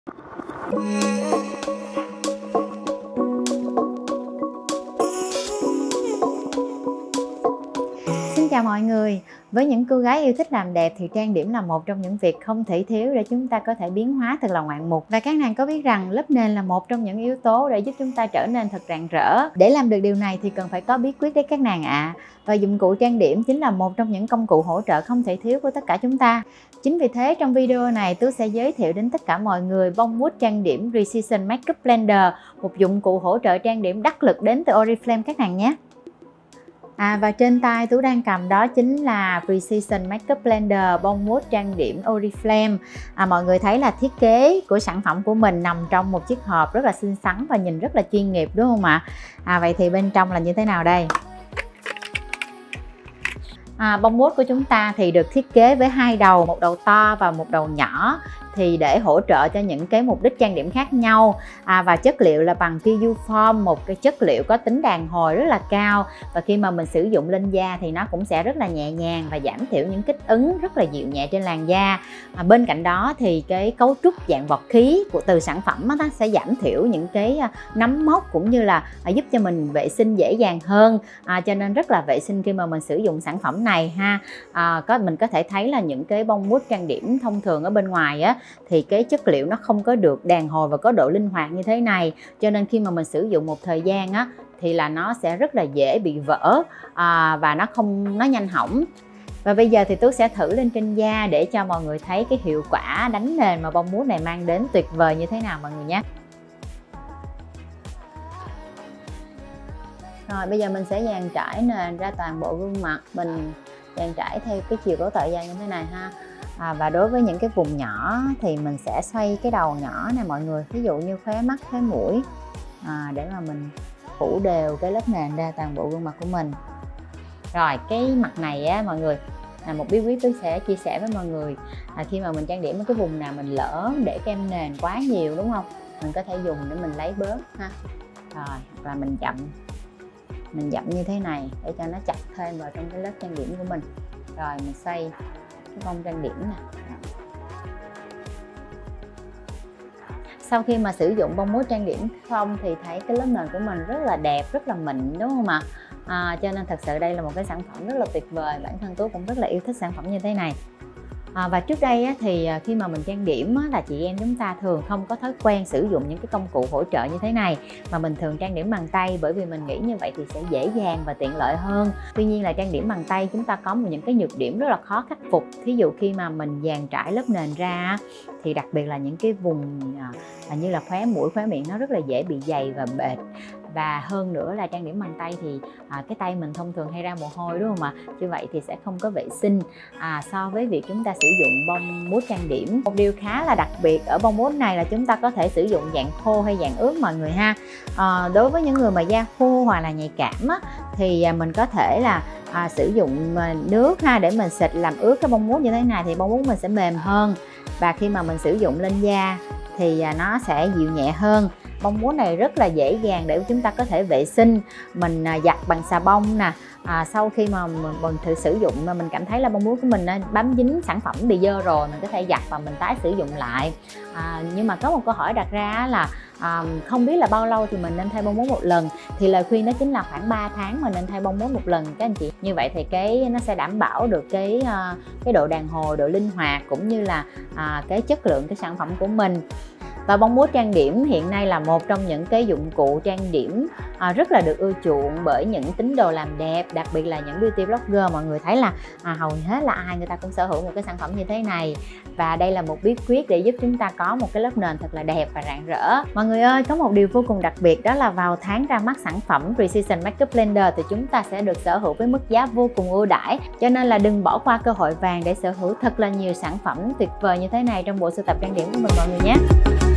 Xin chào mọi người. Với những cô gái yêu thích làm đẹp thì trang điểm là một trong những việc không thể thiếu để chúng ta có thể biến hóa thật là ngoạn mục. Và các nàng có biết rằng lớp nền là một trong những yếu tố để giúp chúng ta trở nên thật rạng rỡ. Để làm được điều này thì cần phải có bí quyết đấy các nàng ạ. Và dụng cụ trang điểm chính là một trong những công cụ hỗ trợ không thể thiếu của tất cả chúng ta. Chính vì thế trong video này tôi sẽ giới thiệu đến tất cả mọi người bông mousse trang điểm Precision Makeup Blender, một dụng cụ hỗ trợ trang điểm đắc lực đến từ Oriflame các nàng nhé. Và trên tay Tú đang cầm đó chính là Precision Makeup Blender bông mousse trang điểm Oriflame. Mọi người thấy là thiết kế của sản phẩm của mình nằm trong một chiếc hộp rất là xinh xắn và nhìn rất là chuyên nghiệp đúng không ạ? Vậy thì bên trong là như thế nào đây? Bông mousse của chúng ta thì được thiết kế với hai đầu, một đầu to và một đầu nhỏ, thì để hỗ trợ cho những cái mục đích trang điểm khác nhau. Và chất liệu là bằng PU Foam, một cái chất liệu có tính đàn hồi rất là cao, và khi mà mình sử dụng lên da thì nó cũng sẽ rất là nhẹ nhàng và giảm thiểu những kích ứng rất là dịu nhẹ trên làn da. Bên cạnh đó thì cái cấu trúc dạng bọt khí từ sản phẩm đó, sẽ giảm thiểu những cái nấm mốc cũng như là giúp cho mình vệ sinh dễ dàng hơn, cho nên rất là vệ sinh khi mà mình sử dụng sản phẩm này ha. Mình có thể thấy là những cái bông mousse trang điểm thông thường ở bên ngoài á thì cái chất liệu nó không có được đàn hồi và có độ linh hoạt như thế này, cho nên khi mà mình sử dụng một thời gian á thì là nó sẽ rất là dễ bị vỡ và nó nhanh hỏng. Và bây giờ thì Tú sẽ thử lên trên da để cho mọi người thấy cái hiệu quả đánh nền mà bông mousse này mang đến tuyệt vời như thế nào mọi người nhé. Rồi bây giờ mình sẽ dàn trải nền ra toàn bộ gương mặt, mình dàn trải theo cái chiều cao tọa da như thế này ha. Và đối với những cái vùng nhỏ thì mình sẽ xoay cái đầu nhỏ này mọi người, ví dụ như khóe mắt, khóe mũi, để mà mình phủ đều cái lớp nền ra toàn bộ gương mặt của mình. Rồi cái mặt này á mọi người là một bí quyết tôi sẽ chia sẻ với mọi người. Khi mà mình trang điểm ở cái vùng nào mình lỡ để kem nền quá nhiều đúng không, mình có thể dùng để mình lấy bớt ha. Rồi và mình dặm như thế này để cho nó chặt thêm vào trong cái lớp trang điểm của mình. Rồi mình xoay cái bông trang điểm nè. Sau khi mà sử dụng bông mousse trang điểm xong thì thấy cái lớp nền của mình rất là đẹp, rất là mịn đúng không ạ? Cho nên thật sự đây là một cái sản phẩm rất là tuyệt vời. Bản thân tôi cũng rất là yêu thích sản phẩm như thế này. Và trước đây á, thì khi mà mình trang điểm á, là chị em chúng ta thường không có thói quen sử dụng những cái công cụ hỗ trợ như thế này, mà mình thường trang điểm bằng tay, bởi vì mình nghĩ như vậy thì sẽ dễ dàng và tiện lợi hơn. Tuy nhiên là trang điểm bằng tay chúng ta có những cái nhược điểm rất là khó khắc phục. Thí dụ khi mà mình dàn trải lớp nền ra thì đặc biệt là những cái vùng như là khóe mũi, khóe miệng nó rất là dễ bị dày và bệt. Và hơn nữa là trang điểm bằng tay thì cái tay mình thông thường hay ra mồ hôi đúng không ạ? Như vậy thì sẽ không có vệ sinh so với việc chúng ta sử dụng bông mousse trang điểm. Một điều khá là đặc biệt ở bông mousse này là chúng ta có thể sử dụng dạng khô hay dạng ướt mọi người ha. Đối với những người mà da khô hoặc là nhạy cảm á, thì mình có thể là sử dụng nước ha để mình xịt làm ướt cái bông mousse như thế này, thì bông mousse mình sẽ mềm hơn, và khi mà mình sử dụng lên da thì nó sẽ dịu nhẹ hơn. Bông mousse này rất là dễ dàng để chúng ta có thể vệ sinh, mình giặt bằng xà bông nè. Sau khi mà mình thử sử dụng mà mình cảm thấy là bông mousse của mình bám dính sản phẩm bị dơ rồi, mình có thể giặt và mình tái sử dụng lại. Nhưng mà có một câu hỏi đặt ra là không biết là bao lâu thì mình nên thay bông mousse một lần, thì lời khuyên đó chính là khoảng 3 tháng mình nên thay bông mousse một lần các anh chị. Như vậy thì nó sẽ đảm bảo được cái độ đàn hồi, độ linh hoạt cũng như là cái chất lượng cái sản phẩm của mình. Và bông mousse trang điểm hiện nay là một trong những cái dụng cụ trang điểm rất là được ưa chuộng bởi những tín đồ làm đẹp, đặc biệt là những beauty blogger. Mọi người thấy là hầu hết là ai người ta cũng sở hữu một cái sản phẩm như thế này, và đây là một bí quyết để giúp chúng ta có một cái lớp nền thật là đẹp và rạng rỡ. Mọi người ơi, có một điều vô cùng đặc biệt, đó là vào tháng ra mắt sản phẩm Precision Makeup Blender thì chúng ta sẽ được sở hữu với mức giá vô cùng ưu đãi, cho nên là đừng bỏ qua cơ hội vàng để sở hữu thật là nhiều sản phẩm tuyệt vời như thế này trong bộ sưu tập trang điểm của mình mọi người nhé.